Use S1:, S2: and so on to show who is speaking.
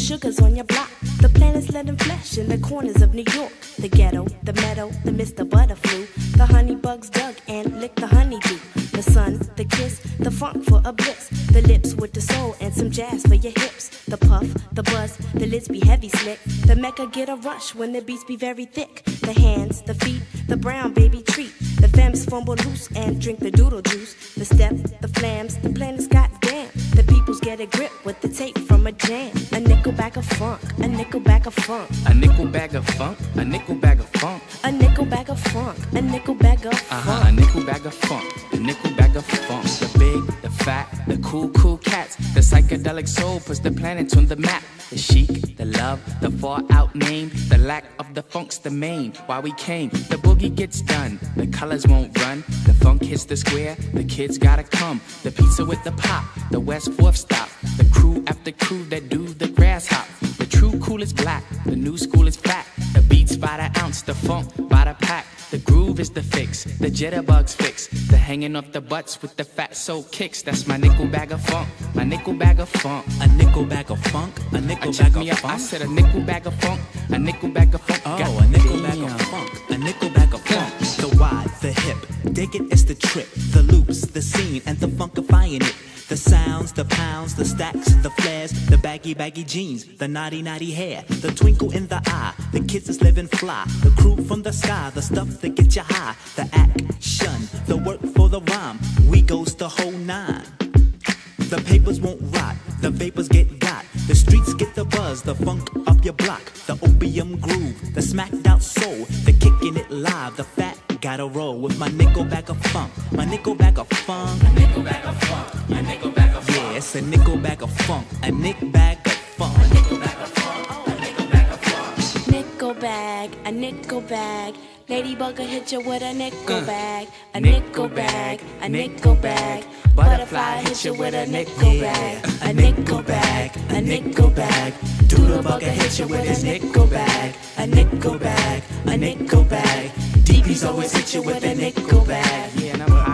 S1: sugars on your block. The planets letting flesh in the corners of New York. The ghetto, the meadow, the Mr. Butterflu. The honey bugs dug and licked the honeydew. The sun, the kiss, the funk for a bliss. The lips with the soul and some jazz for your hips. The puff, the buzz, the lids be heavy slick. The Mecca get a rush when the beats be very thick. The hands, the feet, the brown baby treat. The femmes fumble loose and drink the doodle juice. The step, the flams, the planets goddamn. The peoples get a grip with the tape from a jam. A nickel bag of funk, a nickel bag of funk.
S2: A nickel bag of funk, a nickel bag of funk.
S1: A nickel bag of funk, a nickel bag of funk.
S2: A nickel bag of funk, a nickel bag of funk. The big, the fat, the cool cats. The psychedelic soul puts the planets on the map. The chic, the love, the far out name. The lack of the funk's the main. Why we came, the boogie gets done. The colors won't run. The funk hits the square. The kids gotta come. The pizza with the pop. The West 4th stop. The crew after crew that do the grass hop. The true cool is black. The new school is fat. The beats by the ounce. The funk by the pack. The groove is the fix. The jitterbugs fix. The hanging off the butts with the fat soul kicks. That's my nickel bag of funk. My nickel bag of funk.
S3: A nickel bag of funk. A nickel bag of funk.
S2: I said a nickel bag of funk. A nickel bag of funk.
S3: Oh, a nickel bag of funk. A nickel bag of funk. The wide, the hip. Dig it, it's the trip. The loops, the scene, and the funkifying it. The sounds, the pounds, the stacks, the flares, the baggy jeans, the naughty hair, the twinkle in the eye, the kids is living fly, the crew from the sky, the stuff that get you high, the action, the work for the rhyme, we goes the whole nine. The papers won't rot, the vapors get got, the streets get the buzz, the funk up your block, the opium groove, the smacked out soul, the kicking it live, the fat gotta roll with my nickel bag of funk, my nickel bag of funk,
S2: a nickel bag of funk, a nickel bag of funk.
S3: Yeah, it's a nickel bag of funk, a nick bag of funk,
S2: a nickel bag of funk, a nickel bag of funk.
S1: Nickel bag, a nickel bag. Ladybug will hit you with a nickel bag, a nickel bag, a nickel bag. Butterfly hit you with a nickel bag, a nickel bag, a nickel bag. Doodlebug will hit you with a nickel bag, a nickel bag, a nickel bag. DP's always hit you with a nickel bag.
S2: Yeah, and I'm